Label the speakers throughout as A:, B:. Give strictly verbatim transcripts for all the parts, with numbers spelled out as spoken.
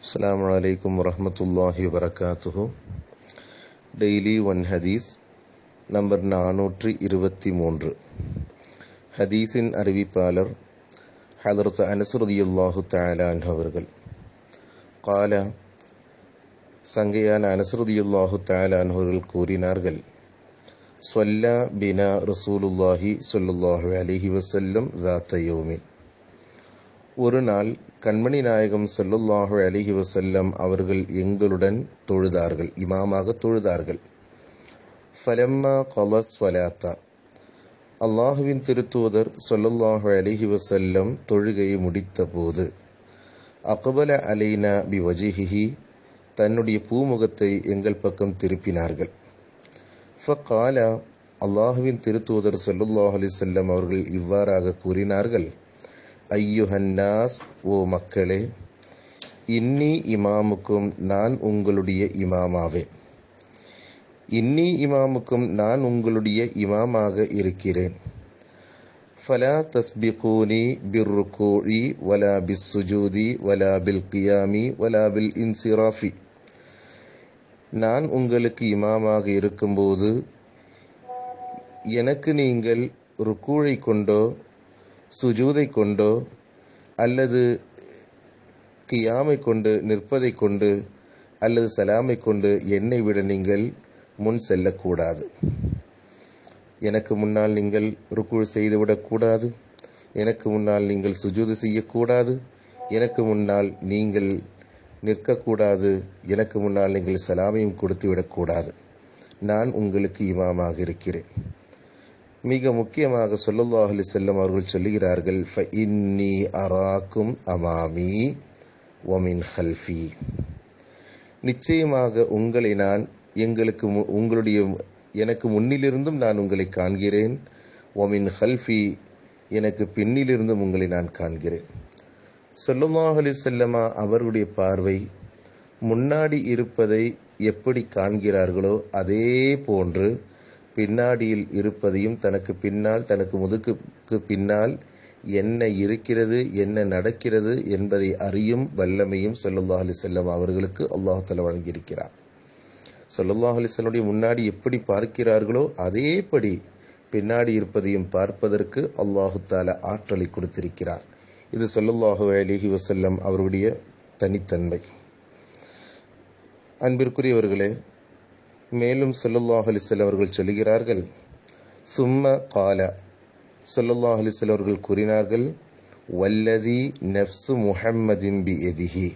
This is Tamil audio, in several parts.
A: Assalamu alaikum warahmatullahi wabarakatuh. Daily one hadith number நானூற்று இருபத்தி மூன்று. ஹதீஸின் அறிவிப்பாளர் ஹதரத் அனஸ் ரலியல்லாஹு தஆலா அன்ஹு அவர்கள். قال சங்கையான அனஸ் ரலியல்லாஹு தஆலா அன்ஹு அவர்கள் கூறினார்கள், ஸல்லா பினா ரசூலுல்லாஹி ஸல்லல்லாஹு அலைஹி வஸல்லம் ذات يوم. ஒரு நாள் கண்மணி நாயகம் ஸல்லல்லாஹு அலைஹி வஸல்லம் அவர்கள் எங்களுடன் தொழுதார்கள், இமாமாக தொழுதார்கள். ஃபலம்மா கலஸ் ஸலாத்தா, அல்லாஹுவின் திருத்தூதர் ஸல்லல்லாஹு அலைஹி வஸல்லம் தொழுகையை முடித்த போது, அக்பல அலைனா பிவஜிஹி, தன்னுடைய பூமுகத்தை எங்கள் பக்கம் திருப்பினார்கள். ஃபகால, அல்லாஹுவின் திருத்தூதர் ஸல்லல்லாஹு அலைஹி வஸல்லம் அவர்கள் இவ்வாறாக கூறினார்கள், ஐயுஹன்னாஸ், ஓ மக்களே, இன்னி இமாமுக்கும், நான் உங்களுடைய இமாமாவே. இன்னி இமாமுக்கும், நான் உங்களுடைய இமாமாக இருக்கிறேன். ஃபலா தஸ்பிகூனி பிர்ருகூஇ வலா பிஸ்ஸுஜூதி வலா பில்கியாமி வலா பில் இன்சிராஃபி. நான் உங்களுக்கு இமாமாக இருக்கும்போது எனக்கு நீங்கள் ருக்கூழை கொண்டோ சுஜூதை கொண்டோ அல்லது கியாமை கொண்டு நிற்பதை கொண்டு அல்லது சலாமை கொண்டு என்னை விட நீங்கள் முன் செல்லக்கூடாது. எனக்கு முன்னால் நீங்கள் ருக்கூழ் செய்துவிடக்கூடாது, எனக்கு முன்னால் நீங்கள் சுஜூது செய்யக்கூடாது, எனக்கு முன்னால் நீங்கள் நிற்கக்கூடாது, எனக்கு முன்னால் நீங்கள் சலாமையும் கொடுத்து விடக்கூடாது. நான் உங்களுக்கு இமாமாக இருக்கிறேன். மிக முக்கியமாக ஸல்லல்லாஹு அலைஹி வஸல்லம் அவர்கள் சொல்லுகிறார்கள், ஃபஇன்னி அராக்கும் அமாமி வமின் ஹல்ஃபி. நிச்சயமாக உங்களை நான் எங்களுக்கு உங்களுடைய எனக்கு முன்னிலிருந்தும் நான் உங்களை காண்கிறேன். வமின் ஹல்ஃபி, எனக்கு பின்னிலிருந்தும் உங்களை நான் காண்கிறேன். ஸல்லல்லாஹு அலைஹி வஸல்லம் அவர்களுடைய பார்வை முன்னாடி இருப்பதை எப்படி காண்கிறார்களோ அதே போன்று பின்னாடியில் இருப்பதையும், தனக்கு பின்னால் தனக்கு முதுகுக்கு பின்னால் என்ன இருக்கிறது என்ன நடக்கிறது என்பதை அறியும் வல்லமையும் ஸல்லல்லாஹு அலைஹி வஸல்லம் அவர்களுக்கு அல்லாஹ் தஆலா வழங்கியிருக்கிறார். ஸல்லல்லாஹு அலைஹி வஸல்லம் முன்னாடி எப்படி பார்க்கிறார்களோ அதேபடி பின்னாடி இருப்பதையும் பார்ப்பதற்கு அல்லாஹ் தஆலா ஆற்றலை கொடுத்திருக்கிறார். இது ஸல்லல்லாஹு அலைஹி வஸல்லம் அவருடைய தனித்தன்மை. அன்பிற்குரியவர்களே, மேலும் ஸல்லல்லாஹு அலைஹி வஸல்லம் அவர்கள் சொல்லுகிறார்கள், சும்ம கால, ஸல்லல்லாஹு அலைஹி வஸல்லம் அவர்கள் கூறினார்கள், வல்லதி நஃப்சு முஹம்மதின் பியதிஹி.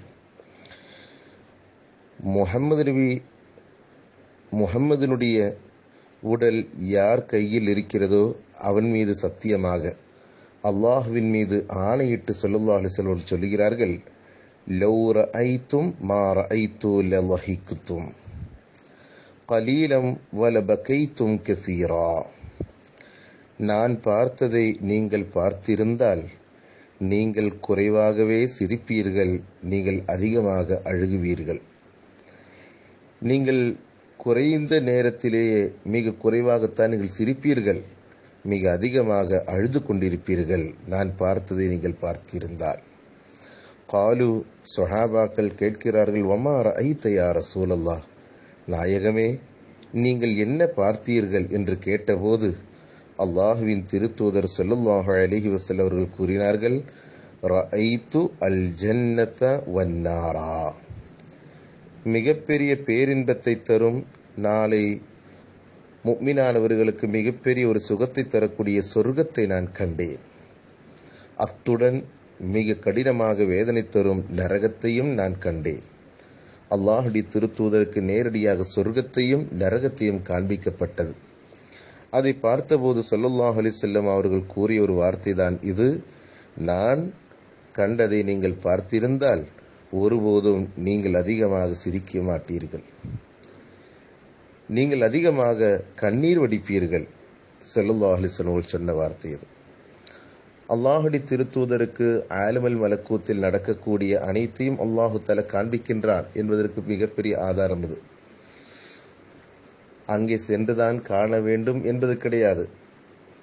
A: முஹம்மது நபி முஹம்மதினுடைய உடல் யார் கையில் இருக்கிறதோ அவன் மீது சத்தியமாக, அல்லாஹ்வின் மீது ஆணையிட்டு ஸல்லல்லாஹு அலைஹி வஸல்லம் அவர்கள் சொல்லுகிறார்கள், லவ் ரஅய்தும் மா ரஅய்து லலஹிக்தும் கலீலம் வலபகைத்தும் கஸீரா. நான் பார்த்ததை நீங்கள் பார்த்திருந்தால் நீங்கள் குறைவாகவே சிரிப்பீர்கள், நீங்கள் அதிகமாக அழுகுவீர்கள். நீங்கள் குறைந்த நேரத்திலேயே மிக குறைவாகத்தான் நீங்கள் சிரிப்பீர்கள், மிக அதிகமாக அழுது கொண்டிருப்பீர்கள் நான் பார்த்ததை நீங்கள் பார்த்திருந்தால். காலு, ஸஹாபாக்கள் கேட்கிறார்கள், வமா ரஅய்த யா ரசூலல்லாஹ், நாயகமே நீங்கள் என்ன பார்த்தீர்கள் என்று கேட்டபோது அல்லாஹுவின் திருத்தூதர் ஸல்லல்லாஹு அலைஹி வஸல்லம் அவர்கள் கூறினார்கள், ரஅய்து அல் ஜன்னத வன்னாரா. மிகப்பெரிய பேரின்பத்தை தரும், நாளை முஃமினானவர்களுக்கு மிகப்பெரிய ஒரு சுகத்தை தரக்கூடிய சொர்க்கத்தை நான் கண்டேன். அத்துடன் மிக கடினமாக வேதனை தரும் நரகத்தையும் நான் கண்டேன். அல்லாஹுடைய திருத்தூதருக்கு நேரடியாக சொர்க்கத்தையும் நரகத்தையும் காண்பிக்கப்பட்டது. அதை பார்த்தபோது ஸல்லல்லாஹு அலைஹி வஸல்லம் அவர்கள் கூறிய ஒரு வார்த்தை தான் இது, நான் கண்டதை நீங்கள் பார்த்திருந்தால் ஒருபோதும் நீங்கள் அதிகமாக சிரிக்க மாட்டீர்கள், நீங்கள் அதிகமாக கண்ணீர் வடிப்பீர்கள். ஸல்லல்லாஹு அலைஹி வஸல்லம் சொன்ன வார்த்தை இது. அல்லாஹுடைய திருத்தூதருக்கு ஆலமுல் மலக்கூத்தில் நடக்கக்கூடிய அனைத்தையும் அல்லாஹு தஆலா காண்பிக்கின்றான் என்பதற்கு மிகப்பெரிய ஆதாரம் இது. அங்கே சென்றுதான் காண வேண்டும் என்பது கிடையாது.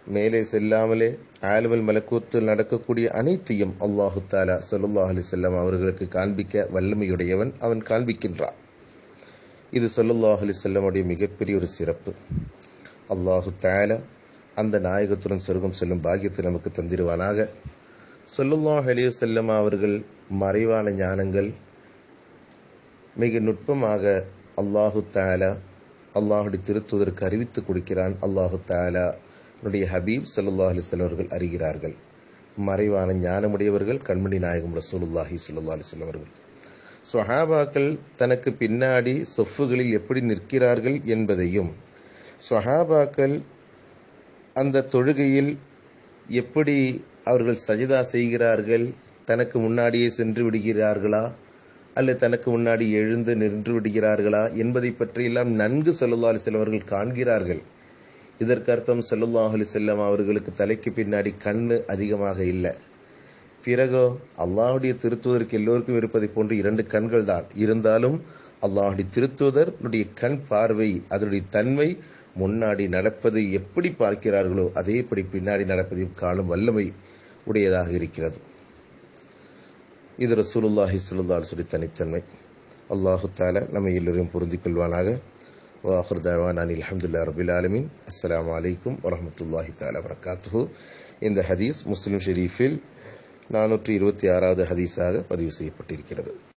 A: மேலே செல்லாமலே ஆலுவல் மலக்கூத்தில் நடக்கக்கூடிய அனைத்தையும் அல்லாஹு தாலா ஸல்லல்லாஹு அலைஹி வஸல்லம் அவர்களுக்கு காண்பிக்க வல்லமையுடையவன், அவன் காண்பிக்கின்றான். இது ஸல்லல்லாஹு அலைஹி வஸல்லமுடைய மிகப்பெரிய ஒரு சிறப்பு. அல்லாஹு தாலா அந்த நாயகத்துடன் சொர்க்கம் செல்லும் பாக்கியத்தை நமக்கு தந்திருவானாக. ஸல்லல்லாஹு அலைஹி வஸல்லம் அவர்கள் மறைவான ஞானங்கள் மிக நுட்பமாக அல்லாஹு தாலா அல்லாஹுடைய திருத்துவதற்கு அறிவித்து கொடுக்கிறான். அல்லாஹு தாலா என்னுடைய ஹபீப் ஸல்லல்லாஹு அலைஹி வஸல்லம் அவர்கள் அறிகிறார்கள். மறைவான ஞானமுடையவர்கள் கண்மணி நாயகம் ரசூலுல்லாஹி ஸல்லல்லாஹு அலைஹி வஸல்லம் அவர்கள். ஸஹாபாக்கள் தனக்கு பின்னாடி சொஃப்புகளில் எப்படி நிற்கிறார்கள் என்பதையும், ஸஹாபாக்கள் அந்த தொழுகையில் எப்படி அவர்கள் சஜிதா செய்கிறார்கள், தனக்கு முன்னாடியே சென்று விடுகிறார்களா அல்லது தனக்கு முன்னாடி எழுந்து நின்று விடுகிறார்களா என்பதை பற்றியெல்லாம் நன்கு ஸல்லல்லாஹு அலைஹி வஸல்லம் அவர்கள் காண்கிறார்கள். இதற்கு அர்த்தம் ஸல்லல்லாஹு அலைஹி வஸல்லம் அவர்களுக்கு தலைக்கு பின்னாடி கண்ணு அதிகமாக இல்லை. பிறகோ அல்லாஹுடைய திருத்துவதற்கு எல்லோருக்கும் இருப்பதை போன்று இரண்டு கண்கள் தான் இருந்தாலும் அல்லாஹுடைய திருத்துவதனுடைய கண் பார்வை, அதனுடைய தன்மை முன்னாடி நடப்பதை எப்படி பார்க்கிறார்களோ அதேபடி பின்னாடி நடப்பதையும் காணும் வல்லமை உடையதாக இருக்கிறது. இது ரசூலுல்லாஹி ஸல்லல்லாஹு அலைஹி வஸல்லம் தனித்தன்மை. அல்லாஹு தஆலா நம்மை எல்லோரையும் பொருந்திக் கொள்வானாக. وآخر دعوانا أن الحمد لله رب العالمين. السلام عليكم ورحمة الله تعالى وبركاته. இந்த ஹதீஸ் முஸ்லிம் ஷெரீஃபில் நானூற்றி இருபத்தி ஆறாவது ஹதீஸாக பதிவு செய்யப்பட்டிருக்கிறது.